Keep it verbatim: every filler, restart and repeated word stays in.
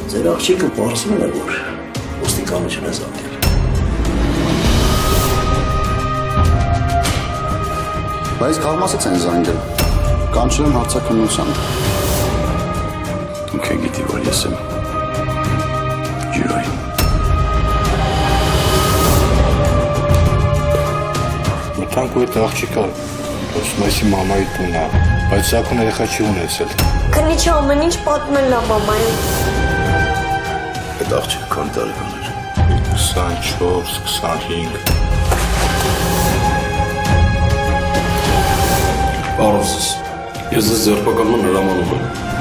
Ձեր աղջիկը պարզվում է, որ ոստիկանություն է զանգել։ Բայց կարմասից են զանգել, կանչել են հարցաքննության։ Դուք եք գիտի, որ ես եմ ջրային։ Մտանք ու այդ աղջիկը Մայսի մամայի տունն է, բայց Զաքուն երեխա չի ունեցել։ Քնիչը ամեն ինչ պատմել է մամային։ Այդ աղջիկը քանի տարեկան էր։ քսանչորս, քսանհինգ։ Պարոն Սիս, ես ձեզ ձերբակալման հրամանում եմ։